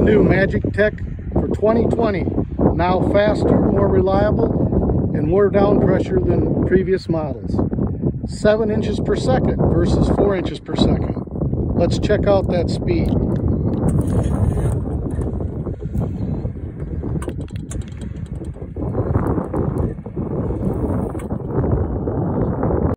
new Magictec for 2020. Now faster, more reliable, and more down pressure than previous models. 7 inches per second versus 4 inches per second. Let's check out that speed.